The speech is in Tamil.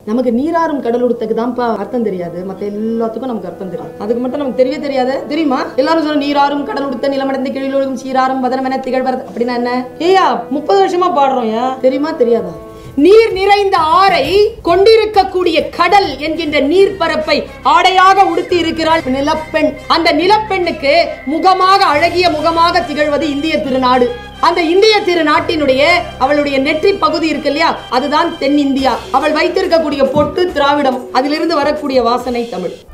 நமக்கு நீராறும் கடல் உடுத்தக்கு தான் அர்த்தம் தெரியாது, மத்த எல்லாத்துக்கும் நமக்கு அர்த்தம் தெரியும். அதுக்கு மட்டும் நமக்கு தெரியவே தெரியாது. தெரியுமா? எல்லாரும் சொல்ல நீராறும் கடல் உடுத்த நிலமடந்த கீழொழுகும் சீராறும் வதனமென திகழ்வது அப்படின்னா என்ன? ஏயா 30 வருஷமா பாடுறோம். தெரியுமா தெரியாதா? நீர் நிறைந்த ஆறை கொண்டிருக்கக்கூடிய கடல் என்கின்ற நீர்ப்பரப்பை ஆடையாக உடுத்தி இருக்கிறாள் நிலப்பெண். அந்த நிலப்பெண்ணுக்கு முகமாக அழகிய முகமாக திகழ்வது இந்திய திருநாடு. அந்த இந்திய திருநாட்டினுடைய அவளுடைய நெற்றி பகுதி இருக்கு இல்லையா, அதுதான் தென்னிந்தியா. அவள் வைத்திருக்கக்கூடிய பொட்டு திராவிடம், அதிலிருந்து வரக்கூடிய வாசனை தமிழ்.